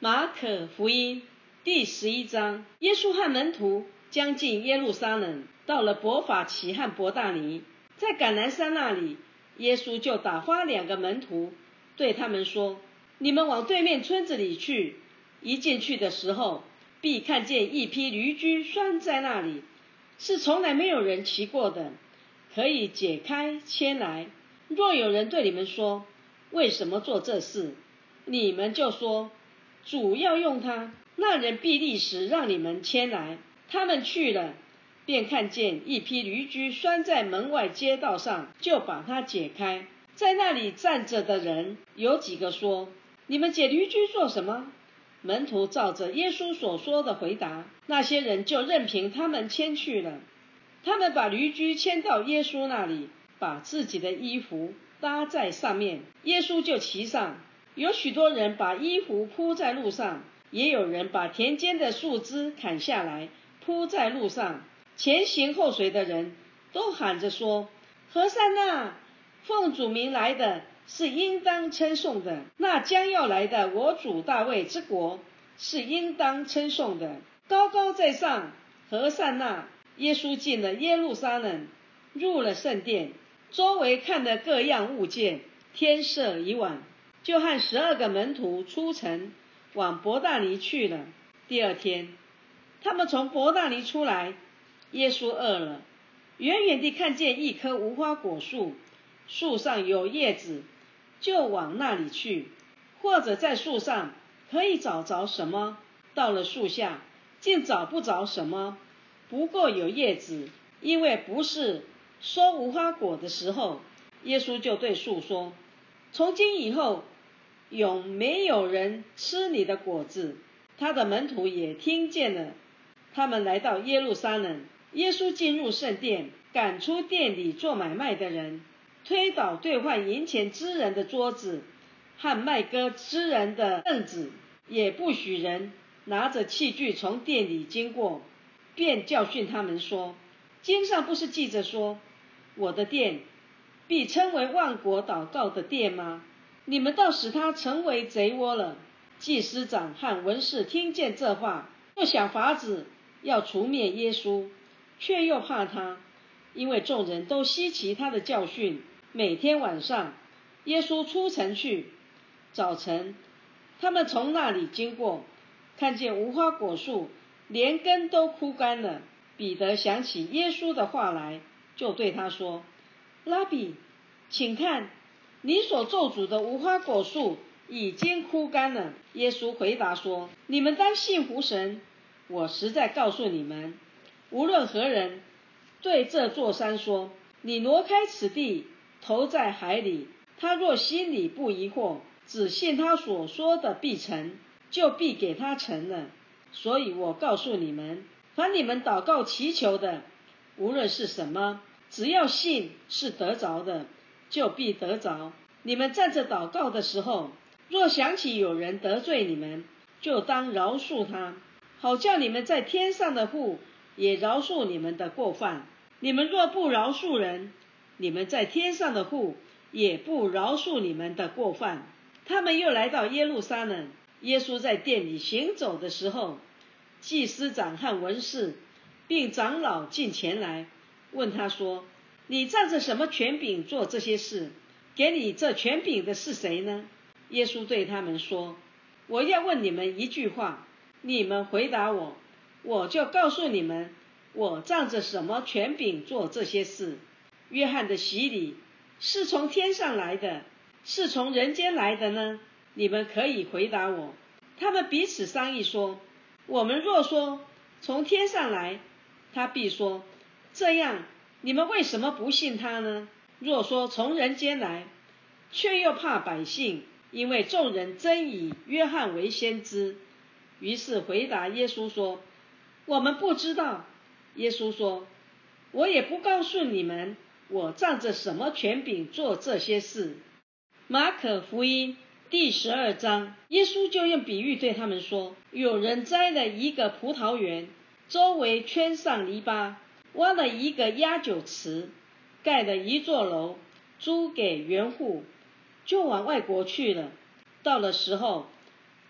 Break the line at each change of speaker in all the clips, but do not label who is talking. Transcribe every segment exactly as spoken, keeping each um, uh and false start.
马可福音第十一章，耶稣和门徒将近耶路撒冷，到了伯法其和伯大尼，在橄榄山那里，耶稣就打发两个门徒，对他们说：你们往对面村子里去，一进去的时候，必看见一匹驴驹拴在那里，是从来没有人骑过的，可以解开牵来。若有人对你们说，为什么做这事，你们就说，主要用它，那人必立时让你们牵来。他们去了，便看见一匹驴驹拴在门外街道上，就把它解开。在那里站着的人有几个说，你们解驴驹做什么？门徒照着耶稣所说的回答，那些人就任凭他们牵去了。他们把驴驹牵到耶稣那里，把自己的衣服搭在上面，耶稣就骑上。有许多人把衣服铺在路上，也有人把田间的树枝砍下来铺在路上。前行后随的人都喊着说，和散那，奉主名来的是应当称颂的，那将要来的我主大卫之国是应当称颂的。高高在上，和散那。耶稣进了耶路撒冷，入了圣殿，周围看了各样物件。天色已晚，就和十二个门徒出城，往伯大尼去了。第二天，他们从伯大尼出来，耶稣饿了，远远地看见一棵无花果树，树上有叶子，就往那里去，或者在树上可以找着什么。到了树下，竟找不着什么，不过有叶子，因为不是收无花果的时候。耶稣就对树说，从今以后永没有人吃你的果子。他的门徒也听见了。他们来到耶路撒冷，耶稣进入圣殿，赶出店里做买卖的人，推倒兑换银钱之人的桌子和卖歌之人的凳子，也不许人拿着器具从店里经过，便教训他们说，经上不是记着说，我的殿必称为万国祷告的殿吗？你们倒使它成为贼窝了。祭司长和文士听见这话，就想法子要除灭耶稣，却又怕他，因为众人都稀奇他的教训。每天晚上，耶稣出城去，早晨他们从那里经过，看见无花果树连根都枯干了。彼得想起耶稣的话来，就对他说，拉比，请看，你所咒诅的无花果树已经枯干了。耶稣回答说，你们当信服神。我实在告诉你们，无论何人对这座山说，你挪开此地，投在海里，他若心里不疑惑，只信他所说的必成，就必给他成了。所以我告诉你们，凡你们祷告祈求的，无论是什么，只要信是得着的，就必得着。你们站着祷告的时候，若想起有人得罪你们，就当饶恕他，好叫你们在天上的父也饶恕你们的过犯。你们若不饶恕人，你们在天上的父也不饶恕你们的过犯。他们又来到耶路撒冷，耶稣在殿里行走的时候，祭司长和文士并长老进前来，问他说，你仗着什么权柄做这些事？给你这权柄的是谁呢？耶稣对他们说，我要问你们一句话，你们回答我，我就告诉你们，我仗着什么权柄做这些事。约翰的洗礼是从天上来的，是从人间来的呢？你们可以回答我。他们彼此商议说，我们若说从天上来，他必说，这样你们为什么不信他呢？若说从人间来，却又怕百姓，因为众人真以约翰为先知。于是回答耶稣说，我们不知道。耶稣说，我也不告诉你们，我仗着什么权柄做这些事。马可福音第十二章，耶稣就用比喻对他们说，有人栽了一个葡萄园，周围圈上篱笆，挖了一个压酒池，盖了一座楼，租给园户，就往外国去了。到了时候，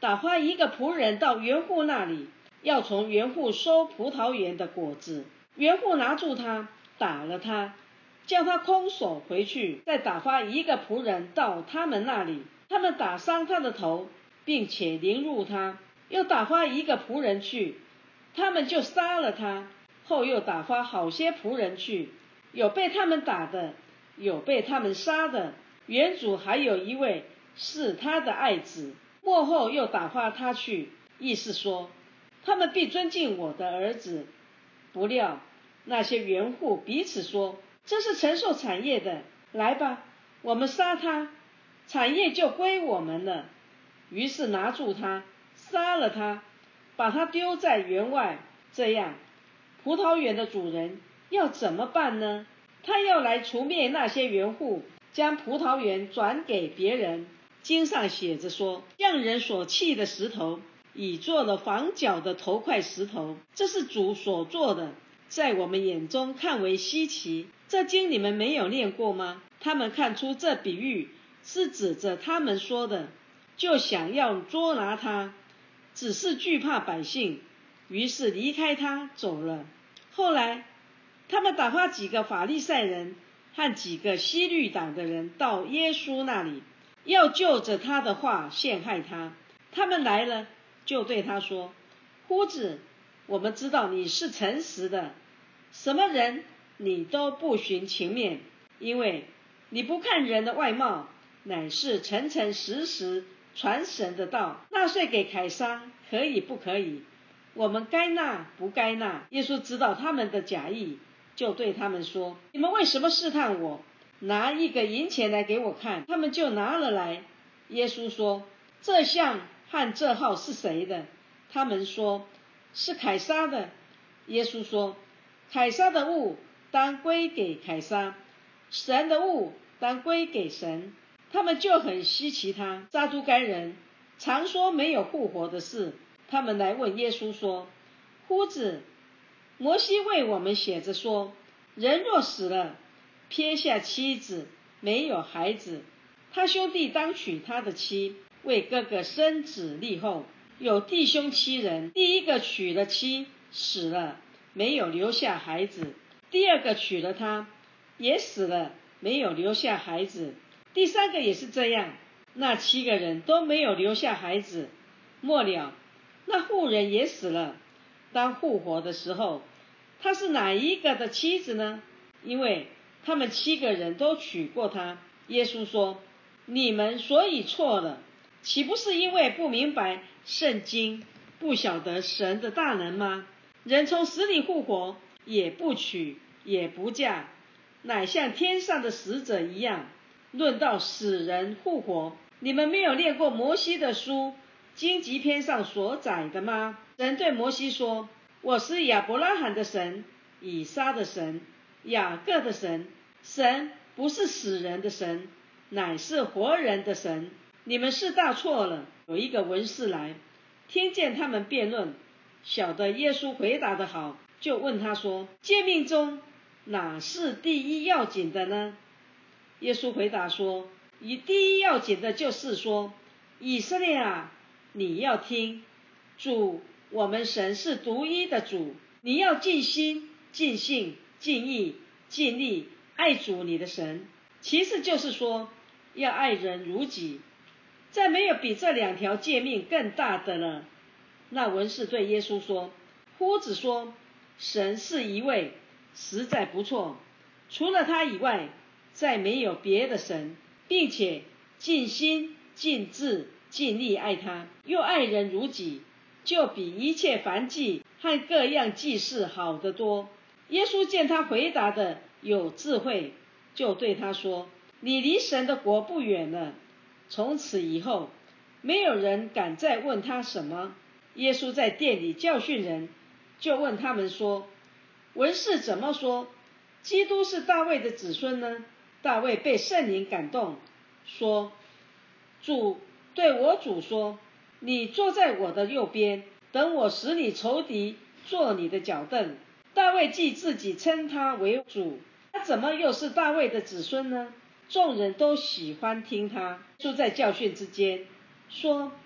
打发一个仆人到园户那里，要从园户收葡萄园的果子。园户拿住他，打了他，叫他空手回去，再打发一个仆人到他们那里，他们打伤他的头，并且凌辱他，又打发一个仆人去，他们就杀了他，后又打发好些仆人去，有被他们打的，有被他们杀的。园主还有一位是他的爱子，末后又打发他去，意思说他们必尊敬我的儿子。不料那些园户彼此说，这是承受产业的，来吧，我们杀他，产业就归我们了。于是拿住他，杀了他，把他丢在园外。这样葡萄园的主人要怎么办呢？他要来除灭那些园户，将葡萄园转给别人。经上写着说，匠人所弃的石头，已做了房角的头块石头，这是主所做的，在我们眼中看为稀奇。这经你们没有念过吗？他们看出这比喻是指着他们说的，就想要捉拿他，只是惧怕百姓，于是离开他走了。后来他们打发几个法利赛人和几个希律党的人到耶稣那里，要就着他的话陷害他。他们来了，就对他说，夫子，我们知道你是诚实的，什么人你都不徇情面，因为你不看人的外貌，乃是诚诚实实传神的道。纳税给凯撒可以不可以？我们该纳不该纳？耶稣知道他们的假意，就对他们说，你们为什么试探我？拿一个银钱来给我看。他们就拿了来。耶稣说，这像和这号是谁的？他们说，是凯撒的。耶稣说，凯撒的物当归给凯撒，神的物当归给神。他们就很稀奇他。撒都该人常说没有复活的事，他们来问耶稣说，夫子，摩西为我们写着说，人若死了，撇下妻子，没有孩子，他兄弟当娶他的妻，为哥哥生子立后。有弟兄七人，第一个娶了妻，死了，没有留下孩子；第二个娶了她，也死了，没有留下孩子；第三个也是这样。那七个人都没有留下孩子。末了，那妇人也死了。当复活的时候，她是哪一个的妻子呢？因为他们七个人都娶过她。耶稣说，你们所以错了，岂不是因为不明白圣经，不晓得神的大能吗？人从死里复活，也不娶也不嫁，乃像天上的使者一样。论到死人复活，你们没有念过摩西的书荆棘篇上所载的吗？神对摩西说，我是亚伯拉罕的神，以撒的神，雅各的神。神不是死人的神，乃是活人的神。你们是大错了。有一个文士来，听见他们辩论，晓得耶稣回答得好，就问他说，诫命中哪是第一要紧的呢？耶稣回答说，以第一要紧的就是说，以色列啊，你要听，主我们神是独一的主，你要尽心尽性尽意尽力爱主你的神。其次就是说，要爱人如己，再没有比这两条诫命更大的了。那文士对耶稣说，夫子说，神是一位，实在不错，除了他以外，再没有别的神，并且尽心尽智尽力爱他，又爱人如己，就比一切燔祭和各样祭事好得多。耶稣见他回答的有智慧，就对他说，你离神的国不远了。从此以后，没有人敢再问他什么。耶稣在殿里教训人，就问他们说，文士怎么说基督是大卫的子孙呢？大卫被圣灵感动，说，主对我主说，你坐在我的右边，等我使你仇敌做你的脚凳。大卫既自己称他为主，他怎么又是大卫的子孙呢？众人都喜欢听他。就在教训之间说，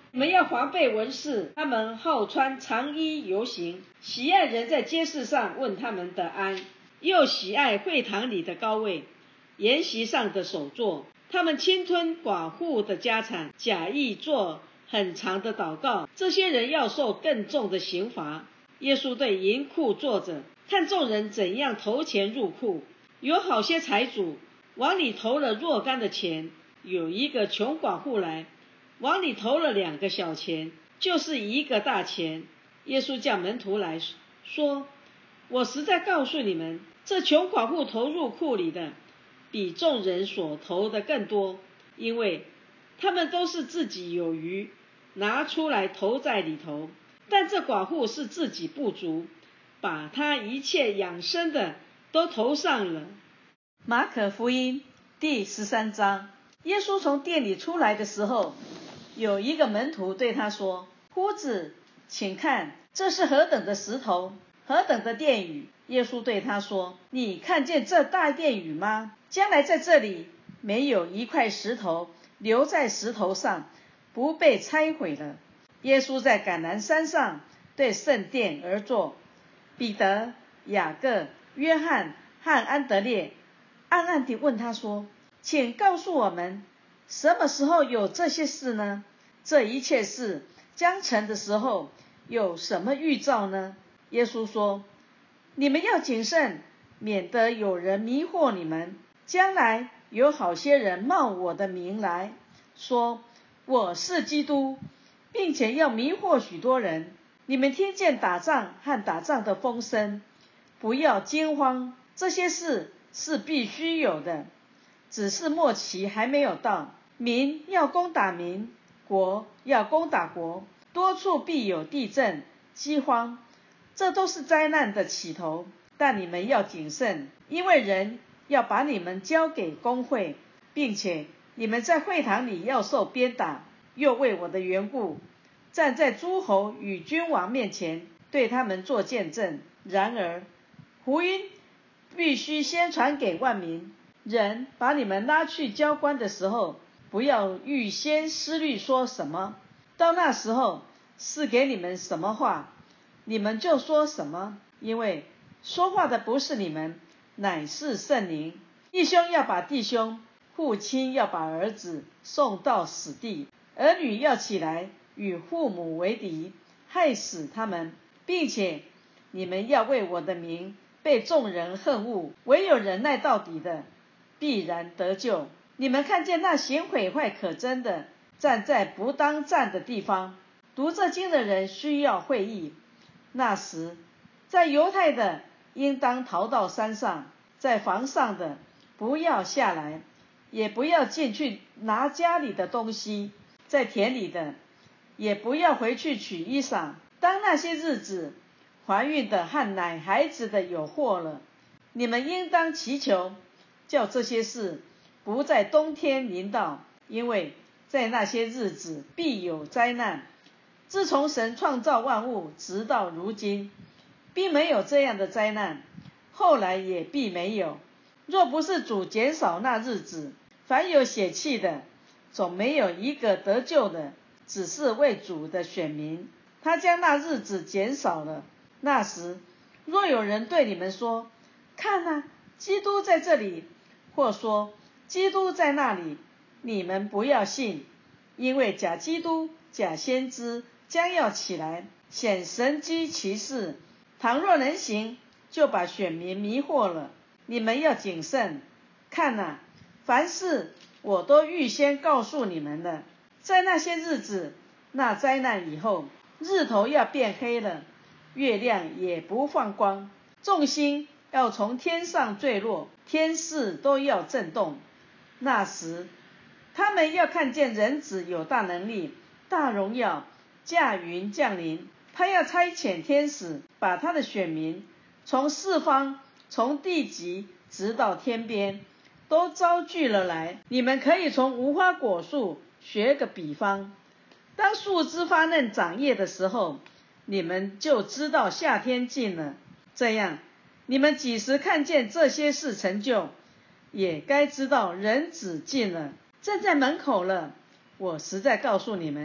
你们要防备文士，他们好穿长衣游行，喜爱人在街市上问他们的安，又喜爱会堂里的高位，筵席上的首座。他们侵吞寡妇的家产，假意做很长的祷告，这些人要受更重的刑罚。耶稣对银库坐着，看众人怎样投钱入库。有好些财主往里投了若干的钱，有一个穷寡妇来，往里投了两个小钱，就是一个大钱。耶稣叫门徒来说，我实在告诉你们，这穷寡妇投入库里的比众人所投的更多，因为他们都是自己有余，拿出来投在里头，但这寡妇是自己不足，把她一切养生的都投上了。马可福音第十三章。耶稣从店里出来的时候，有一个门徒对他说，夫子，请看，这是何等的石头，何等的殿宇。耶稣对他说，你看见这大殿宇吗？将来在这里没有一块石头留在石头上不被拆毁了。耶稣在橄榄山上对圣殿而坐，彼得、雅各、约翰和安德烈暗暗地问他说，请告诉我们，什么时候有这些事呢？这一切事将成的时候有什么预兆呢？耶稣说，你们要谨慎，免得有人迷惑你们。将来有好些人冒我的名来说，我是基督，并且要迷惑许多人。你们听见打仗和打仗的风声，不要惊慌，这些事是必须有的，只是末期还没有到。民要攻打民，国要攻打国，多处必有地震、饥荒，这都是灾难的起头。但你们要谨慎，因为人要把你们交给公会，并且你们在会堂里要受鞭打，又为我的缘故站在诸侯与君王面前，对他们做见证。然而福音必须先传给万民。人把你们拉去交官的时候，不要预先思虑说什么，到那时候是给你们什么话，你们就说什么，因为说话的不是你们，乃是圣灵。弟兄要把弟兄，父亲要把儿子送到死地，儿女要起来与父母为敌，害死他们，并且你们要为我的名被众人恨恶，唯有忍耐到底的必然得救。你们看见那行毁坏可憎的站在不当站的地方，读这经的人需要会意。那时在犹太的应当逃到山上，在房上的不要下来，也不要进去拿家里的东西，在田里的也不要回去取衣裳。当那些日子，怀孕的和奶孩子的有祸了，你们应当祈求，叫这些事不在冬天临到，因为在那些日子必有灾难。自从神创造万物直到如今，并没有这样的灾难，后来也必没有。若不是主减少那日子，凡有血气的总没有一个得救的，只是为主的选民。他将那日子减少了。那时若有人对你们说，看啊，基督在这里，或说基督在那里，你们不要信，因为假基督、假先知将要起来，显神机奇事，倘若能行，就把选民迷惑了。你们要谨慎，看啊，凡事我都预先告诉你们了。在那些日子，那灾难以后，日头要变黑了，月亮也不放光，众星要从天上坠落，天势都要震动。那时他们要看见人子有大能力、大荣耀，驾云降临。他要差遣天使，把他的选民从四方，从地极直到天边，都招聚了来。你们可以从无花果树学个比方，当树枝发嫩长叶的时候，你们就知道夏天近了。这样，你们几时看见这些事成就，也该知道人子近了，站在门口了。我实在告诉你们，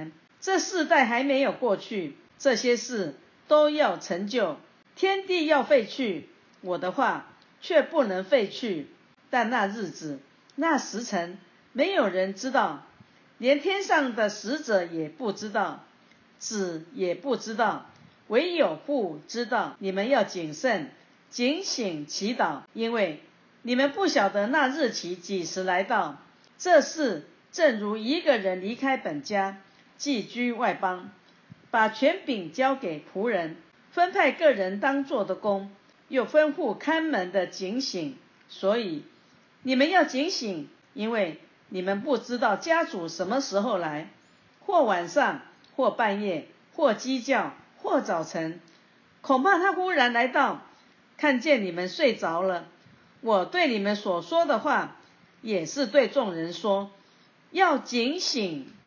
这世代还没有过去，这些事都要成就。天地要废去，我的话却不能废去。但那日子，那时辰，没有人知道，连天上的使者也不知道，子也不知道，唯有父知道。你们要谨慎，警醒祈祷，因为你们不晓得那日期几时来到。这事正如一个人离开本家，寄居外邦，把权柄交给仆人，分派个人当做的工，又吩咐看门的警醒。所以你们要警醒，因为你们不知道家主什么时候来，或晚上，或半夜，或鸡叫，或早晨，恐怕他忽然来到，看见你们睡着了。我对你们所说的话，也是对众人说，要警醒。